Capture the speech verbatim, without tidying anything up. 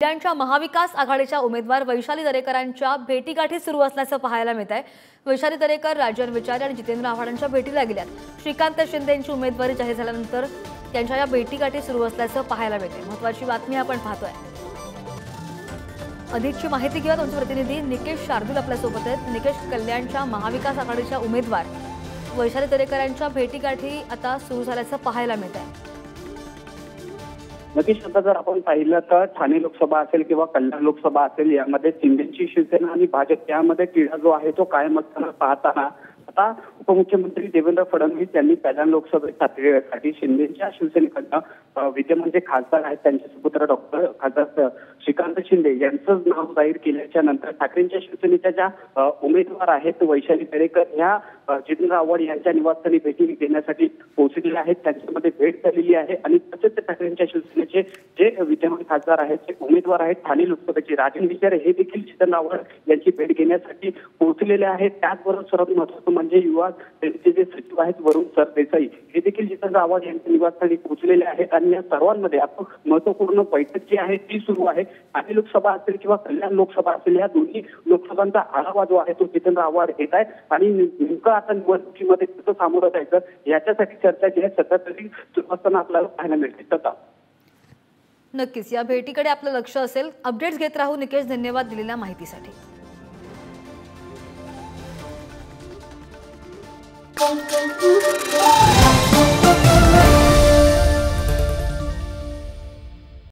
कल्याणच्या महाविकास आघाडीच्या उमेदवार वैशाली दरेकरांच्या भेटीगाठी सुरू असल्याचं पाहायला मिळत आहे। वैशाली दरेकर राजन विचारे आणि जितेंद्र आव्हाडांच्या भेटीला गेल्यात। श्रीकांत शिंदेंची उमेदवारी जाहीर झाल्यानंतर त्यांच्या या भेटीगाठी सुरू असल्याचं पाहायला मिळते। महत्त्वाची बातमी आपण पाहतोय। अधिकची माहिती घेऊया तुमचे प्रतिनिधी निकेश शार्दूल आपल्या सोबत आहेत। निकेश, कल्याणच्या महाविकास आघाडीच्या उमेदवार वैशाली दरेकरांच्या भेटीगाठी आता सुरू झाल्याचं पाहायला मिळत आहे। नक्कीच आता जर आपण पाहिलं तर ठाणे लोकसभा असेल किंवा कल्याण लोकसभा असेल, यामध्ये शिंदेची शिवसेना आणि भाजप यामध्ये तिढा जो आहे तो कायम असताना पाहताना आता उपमुख्यमंत्री देवेंद्र फडणवीस यांनी कल्याण लोकसभेसाठी शिंदेच्या शिवसेनेकडनं विद्यमान जे खासदार आहेत त्यांचे सुपुत्र डॉक्टर खासदार श्रीकांत शिंदे यांचं नाव जाहीर केल्याच्या नंतर ठाकरेंच्या शिवसेनेच्या ज्या उमेदवार आहेत वैशाली दरेकर ह्या जितेंद्र आव्हाड यांच्या निवासस्थानी भेटी देण्यासाठी पोहोचलेले आहेत। त्यांच्यामध्ये भेट झालेली आहे आणि तसेच ठाकरेंच्या शिवसेनेचे जे विद्यमान खासदार आहेत, जे उमेदवार आहेत ठाणे लोकसभेचे राजन विचारे हे देखील जितेंद्र आव्हाड यांची भेट घेण्यासाठी पोहोचलेले आहेत। त्याचबरोबर सर्वात महत्त्वाचं म्हणजे युवा सेनेचे जे सचिव आहेत वरुण सरदेसाई हे देखील जितेंद्र आव्हाड यांच्या निवासस्थानी पोहोचलेले आहेत आणि या सर्वांमध्ये आता महत्त्वपूर्ण बैठक जी आहे ती सुरू आहे। ठाणे लोकसभा असेल किंवा कल्याण लोकसभा असेल, या दोन्ही लोकसभांचा आढावा जो आहे तो जितेंद्र आव्हाड घेत आहेत आणि नेमकं आता निवडणुकीमध्ये कसं सामोरं जायचं याच्यासाठी चर्चा जी आहे सध्या तरी सुरू असताना आपल्याला पाहायला मिळते। तथा नक्कीच या भेटीकडे आपलं लक्ष असेल। अपडेट्स घेत राहू निकेश, धन्यवाद दिलेल्या माहितीसाठी। Thank you.